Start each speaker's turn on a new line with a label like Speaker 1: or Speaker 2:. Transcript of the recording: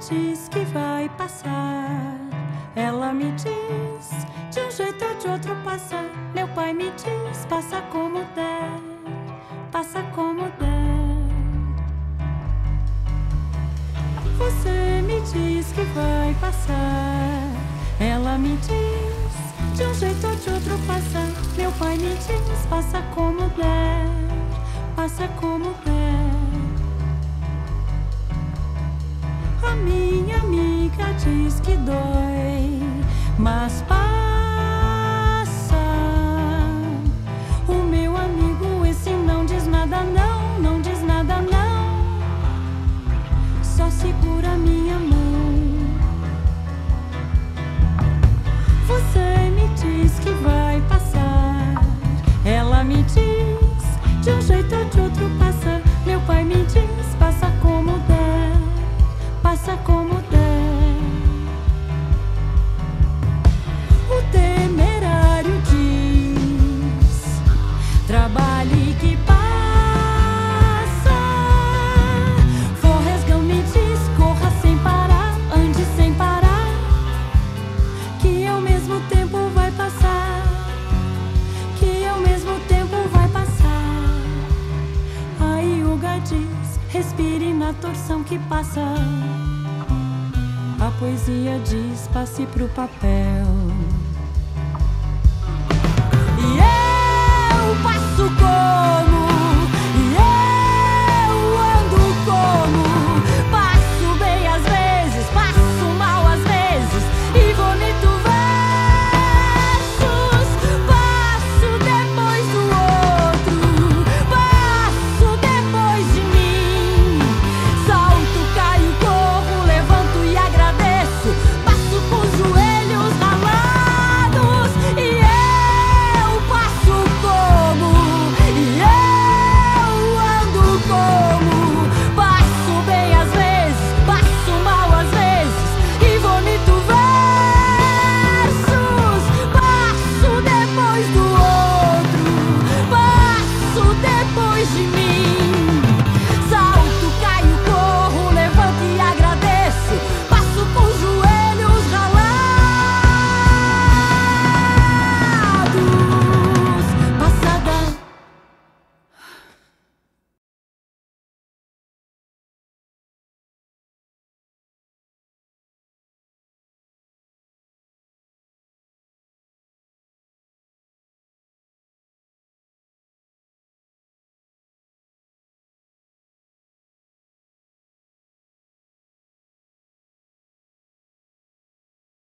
Speaker 1: diz que vai passar. Ela me diz, de um jeito ou de outro passa. Meu pai me diz, passa como der, passa como der. Você me diz que vai passar. Ela me diz, de um jeito ou de outro passa. Meu pai me diz, passa como der, passa como der. A minha amiga diz que dói, mas passa. O meu amigo esse não diz nada não, não diz nada não. Só segura a minha mão. Você me diz que vai passar. Ela me diz, de um jeito ou de outro passa. Meu pai me diz, passa como der, passa como der. O temerário diz, trabalhe que passa. Forresgão me diz, corra sem parar, ande sem parar, que ao mesmo tempo vai passar, que ao mesmo tempo vai passar. A yoga diz, respire na torção que passa. A poesia diz, passe pro papel.